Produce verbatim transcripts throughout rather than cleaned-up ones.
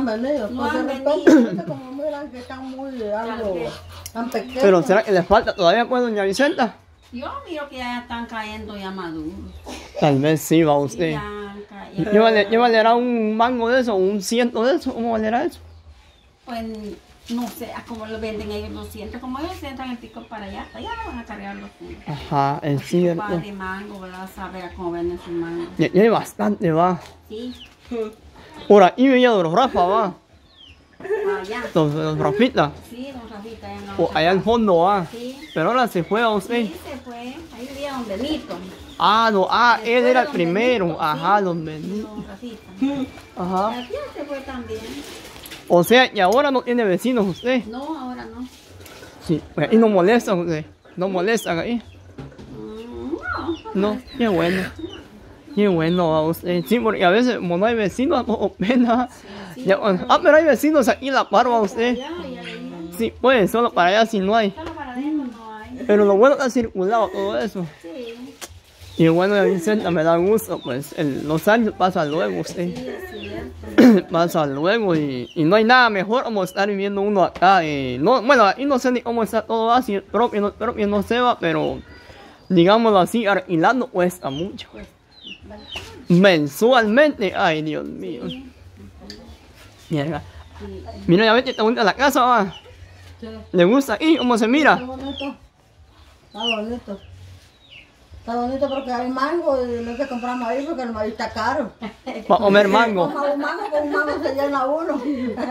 venido. No pues han de repente, ahorita como miran que están muy algo tan pequeños. Pero ¿será que les falta todavía, pues, doña Vicenta? Yo miro que ya están cayendo ya maduros. Tal vez sí, va Sí, usted. ya cayeron. ¿Qué vale, qué valerá un mango de eso? ¿Un ciento de eso? ¿Cómo valerá eso? Pues no sé a cómo lo venden ellos, lo sienten. Como ellos entran el pico para allá, allá lo van a cargar los fundos. Ajá, es cierto. Para de mango, ¿verdad? Saber a cómo venden su mango. Ya, ya hay bastante, va. Sí, Por ahí veía de los Rafa, va. allá. Los, los Rafitas. Sí, don Rafita, allá en la O otra allá al casa. fondo, va. Sí. Pero ahora se fue a usted. Sí, se fue. Ahí vivía don Benito. Ah, no, ah, Después él de era el don primero. Benito, Ajá, sí, don Benito. Don Rafita. Ajá. Aquí se fue también. O sea, y ahora no tiene vecinos usted. No, ahora no. Sí, pues ahí no molestan usted. No molestan ahí. Mm, No. No, qué bueno. Qué bueno va usted. Sí, porque a veces como no hay vecinos, no pena. Sí, Ya, pero- ah, pero hay vecinos aquí en la par, va usted. Ya, ya, ya. Sí, pues, solo para allá si no hay. Solo para adentro no hay. Pero lo bueno es que ha circulado todo eso. Sí, Y bueno, ya Vicenta, me da gusto, pues el- los años pasan luego usted. sí, es cierto. Pasa luego y, y no hay nada mejor como estar viviendo uno acá. Y no, bueno, aquí no sé ni cómo está todo así, el propio, no, propio no se va, pero digámoslo así, alquilando cuesta mucho. Mensualmente, ay Dios mío. Mira, Sí. mira, ya ves que te gusta la casa, va. Sí. ¿Le gusta aquí? ¿Cómo se Está mira? bonito. Está bonito. Está bonito porque hay mango y no hay que comprar maíz porque el maíz está caro. Para comer mango. Como un mango, con un mango se llena uno.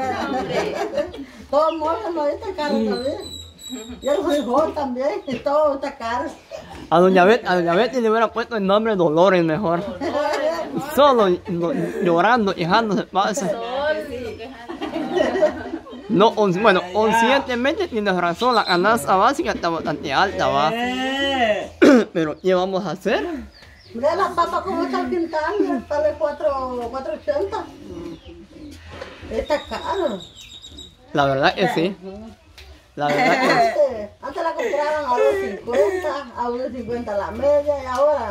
Todo el mundo, el maíz está caro también. Y el frijol también, y todo está caro. A doña Betty, a doña Betty le hubiera puesto el nombre Dolores mejor. Solo lo- llorando, quejándose pasa. No, on- bueno, conscientemente tienes razón, la canasta básica está bastante alta, va. Pero ¿qué vamos a hacer? Mira la papa como está el quintal, vale cuatro ochenta. Está caro. La verdad que sí. La verdad que sí. Antes, antes la compraban a dos cincuenta, a uno cincuenta la media y ahora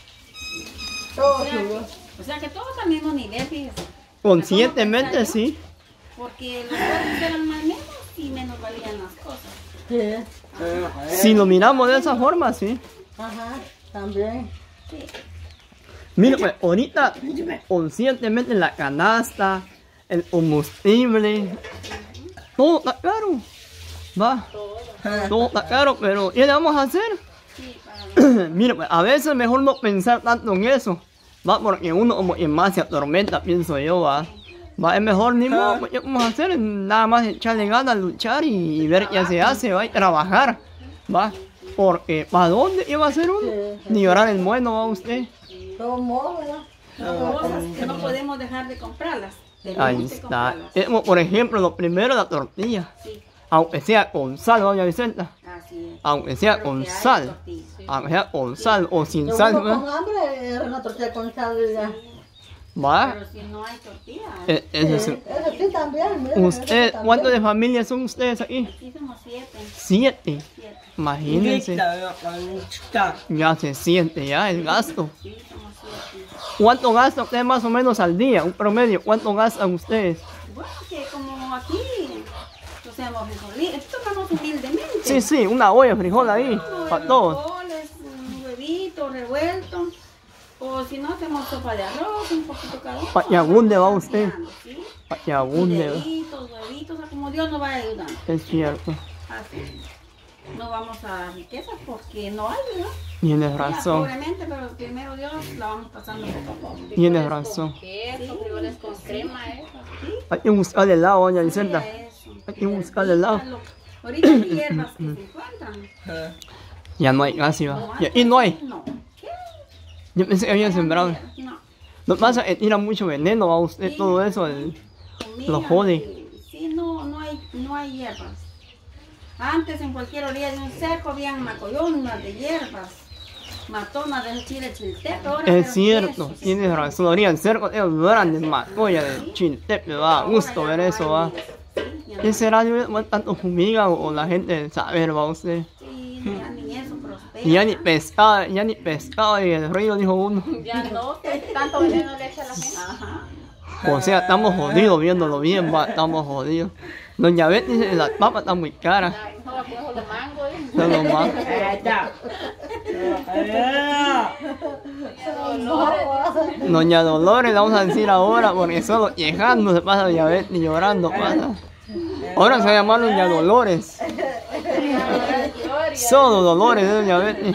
todo O sea, subió. que, o sea que todos al mismo nivel, fíjese. Conscientemente sí. Porque los otros eran más menos y menos valían las cosas. Sí, Si lo miramos de esa forma, sí. ajá, también. Sí. Mira, pues ahorita conscientemente la canasta, el combustible, todo está caro. Va. Todo está caro, pero ¿qué le vamos a hacer? Sí, para Mira, pues, a veces mejor no pensar tanto en eso, va, porque uno como que más se atormenta, pienso yo, va. Va, es mejor ni modo, pues, ¿qué vamos a hacer? Nada más echarle ganas, luchar y, y ver qué se hace, va, y trabajar, va. Porque, ¿para dónde iba a hacer uno? Ni llorar el bueno, va usted. Todo modo, ¿verdad? Son cosas que no podemos dejar de comprarlas. Tenemos Ahí que está. comprarlas. Es como, por ejemplo, lo primero, la tortilla. Sí, Aunque sea con sal, doña Vicenta. así es. Aunque sea Pero con que hay sal. tortillas, sí. Aunque sea con sal o sin Yo sal, uno con ¿verdad? hambre, era una tortilla con sal y ya. Va. Pero si no hay tortillas, Eh, eso Sí, sí. eso sí también, mira. Usted, eso también. ¿cuántos de familia son ustedes aquí? aquí somos siete. Siete. Siete. Imagínense. Ya se siente ya el gasto. Sí, somos siete. ¿Cuánto gastan ustedes más o menos al día? Un promedio. ¿Cuánto gastan ustedes? Bueno, que como aquí, o sea, hemos frijolito, esto tomamos humildemente. Sí, sí, una olla de frijol ahí. No, Para los todos. frijoles, un huevito revuelto, o si no, hacemos sopa de arroz, un poquito cada uno. Pa' que abunde va usted. ¿Sí? Para que abunde. Fideitos, huevitos, o sea, como Dios nos va ayudando. Es cierto. Así. No vamos a riquezas porque no hay, ¿verdad? Tienes Ya, razón. pobremente, pero primero Dios la vamos pasando poco a poco. Tienes razón. Queso, frijoles con crema, eso. ¿Sí? Hay que buscarle el lado, doña Vicenta. Mira eso. Hay que buscarle el lado. Ahorita hay hierbas que se encuentran. Ya no hay casi, va. Y aquí no hay. No. ¿Qué? Yo pensé que habían sembrado. No. Lo que pasa es que tira mucho veneno, va usted, todo eso. El... Comida, Lo jode. y- Sí, no, no hay, no hay hierbas. Antes en cualquier orilla de un cerco habían macoyonas de hierbas, matonas de chile chiltepe. Ahora, pero Es cierto, eso, sí, tienes razón. Habría el cerco de los grandes macoya de chiltepe, va. ahora Gusto ya ver no eso, va. hay, sí, ya no ¿Qué hay. será? Yo- ¿Tanto fumiga o o la gente saber, va usted? Sí, ya ni eso prospera. Y ya ni pescado, ya ni pescado y el río, dijo uno. Ya no, que tanto veneno le echa a la gente. Ajá. O sea, estamos jodidos viéndolo bien, va, estamos jodidos. Doña Betty dice, las papas están muy caras. No, pues solo mango, ¿eh? Solo más. Ahí está. Doña Dolores, le vamos a decir ahora, porque solo llegando se pasa Doña Betty llorando, pasa. Ahora se va a llamar Doña Dolores. Solo Dolores, ¿eh, Doña Betty?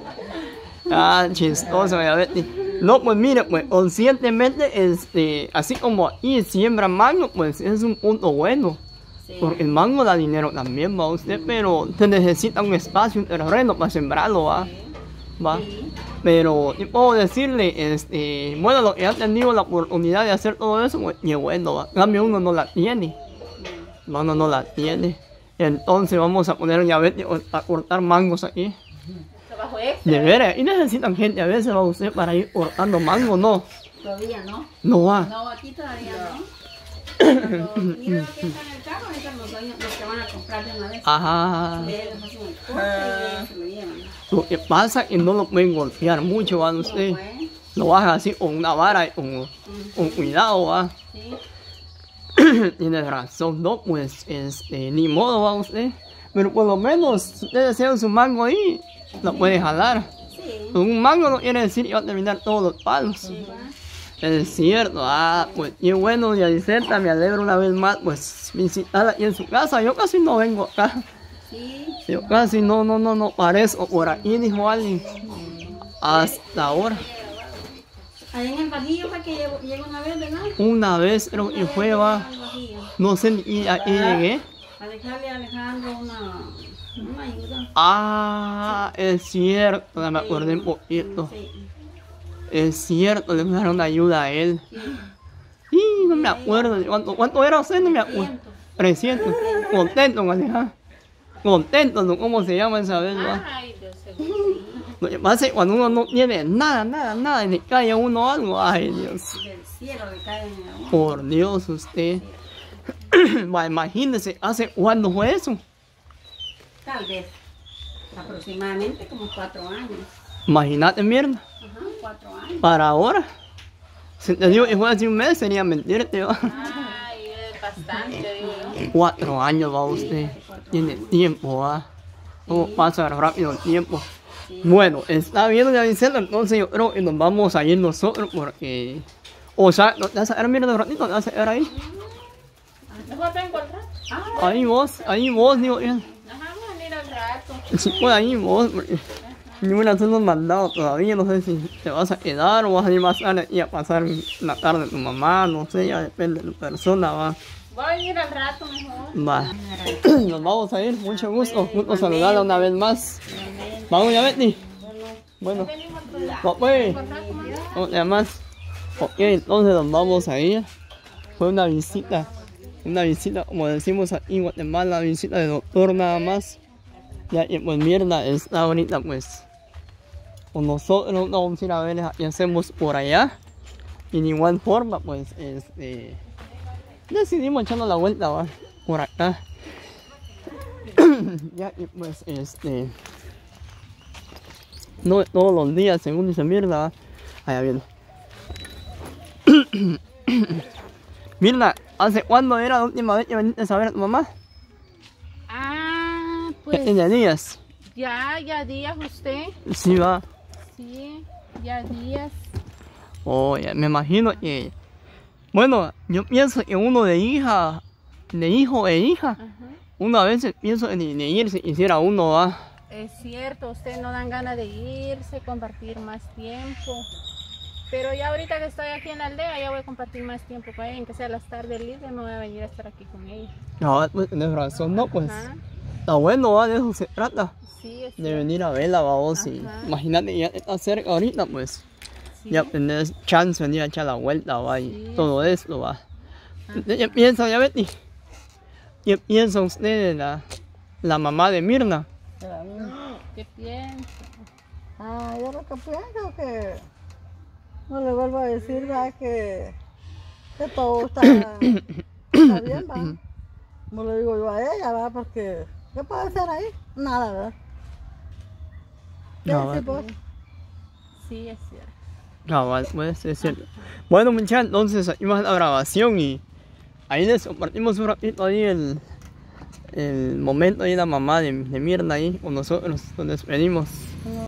Ah, chistoso, Doña Betty. No, pues mire, pues conscientemente, este, así como aquí siembra mango, pues es un punto bueno. Sí. Porque el mango da dinero también, va usted, pero se necesita un espacio, un terreno para sembrarlo, va. Va. Sí. Pero yo puedo decirle, este, bueno, lo que ha tenido la oportunidad de hacer todo eso, pues qué bueno, va. En cambio uno no la tiene. Va, uno no la tiene. Entonces vamos a poner ya Betty a cortar mangos aquí. Trabajo extra. De veras, y necesitan gente a veces, va usted, para ir cortando mango, ¿no? Todavía no. No va. No, aquí todavía no. Cuando mira lo que está en el carro, ahorita los, dueños- los que van a comprar de una vez. Ajá. Ellos hacen el corte y ellos se lo llevan. Lo que pasa es que no lo pueden golpear mucho, va usted. Pues, Lo baja así con una vara y con, con cuidado, va. sí. Tiene razón, no, pues, este, ni modo, va usted. Pero por lo menos, si usted desea su mango ahí, lo puede jalar. Sí. Un mango no quiere decir que va a terminar todos los palos. Sí, va. Es cierto, ah, pues, qué bueno, doña Vicenta, me alegro una vez más, pues, visitarla aquí en su casa. Yo casi no vengo acá. Sí. Yo casi no, no, no, no parezco por aquí, dijo alguien. Hasta ahora. Allá en el Bajío fue que llegó, llegó una vez, ¿verdad? Una vez creo que fue, va. Al Bajío. No sé ni aquí llegué. A dejarle a Alejandro una, una ayuda. Ah, es cierto, ya me acordé un poquito. Sí. Es cierto, le dieron una ayuda a él. Sí. Y no me acuerdo. ¿Cuánto, cuánto era usted? No me acuerdo. trescientos. Contento, con Alejandro. Contento, ¿no? ¿Cómo se llama esa vez, va? Ay, Dios seguro. Lo que pasa es que cuando uno no tiene nada, nada, nada, y le cae a uno algo, ay Dios. Del cielo le caen a uno. Por Dios, usted. Va, imagínese, ¿hace cuándo fue eso? Tal vez. Aproximadamente como cuatro años. Imagínate, mierda. Ajá, cuatro años. Para ahora. Si te digo que fue hace un mes, sería mentirte, va. Ay, es bastante, digo yo. Cuatro años va usted. Tiene tiempo, va. ¿Cómo pasa rápido el tiempo? Bueno, está bien, ya Vicente, entonces yo creo que nos vamos a ir nosotros porque... O sea, ¿no te vas a ver, mira, un ratito, te vas a ver ahí? Mejor vengo al rato. Ah, Ahí vos, ahí vos, digo, bien. ajá, vamos a ir al rato. Sí, pues ahí vos, porque... Ni una vez nos mandado todavía, no sé si te vas a quedar o vas a ir más tarde y a pasar la tarde de tu mamá, no sé, ya depende de tu persona, va. Voy a venir al rato mejor. Va. Nos vamos a ir, mucho gusto, gusto saludarla una vez más. Vamos ya, Betty. Bueno, va, pues. ¿Cómo te llamas? Ok, entonces nos vamos a ir. Fue una visita, una visita, como decimos aquí en Guatemala, visita de doctor nada más. Ya que pues mierda está ahorita pues con nosotros, no vamos a ir a ver qué hacemos por allá. Y de igual forma pues este decidimos echando la vuelta, va, por acá. Ya y pues este no todos los días según dice mierda, va. Allá viene. Mirna, ¿hace cuándo era la última vez que viniste a ver a tu mamá? Ah, pues ¿En días? ya, ya días usted. Sí, va. Sí, ya días. Oh, ya, me imagino que... Bueno, yo pienso que uno de hija, de hijo e hija, Ajá. una vez pienso de, de ir si quisiera uno, va. Es cierto, usted no dan ganas de irse, compartir más tiempo. Pero ya ahorita que estoy aquí en la aldea, ya voy a compartir más tiempo con ella, en que sea las tardes libres, me voy a venir a estar aquí con ella. No, pues tienes razón, no, pues. Ajá. Está bueno, va, de eso se trata. Sí, es De cierto. venir a verla, va, vos. Y Ajá. imagínate, ya está cerca ahorita, pues. Sí. Ya tenés chance de venir a echar la vuelta, va, y Sí. todo esto, va. ¿Qué piensa, ya Betty? ¿Qué piensa usted de la, la mamá de Mirna? ¿Qué piensa? Ah, yo lo que pienso que no le vuelvo a decir, ¿verdad? Que, que todo está, está bien, ¿va? Como le digo yo a ella, ¿va? Porque ¿qué puede hacer ahí? Nada, ¿verdad? ¿Qué No, decís vos? Sí, es cierto. Cabal, pues es cierto. Bueno, muchachos, entonces seguimos la grabación y ahí les compartimos un ratito ahí el, el momento ahí la mamá de, de Mirna ahí con nosotros, nos despedimos.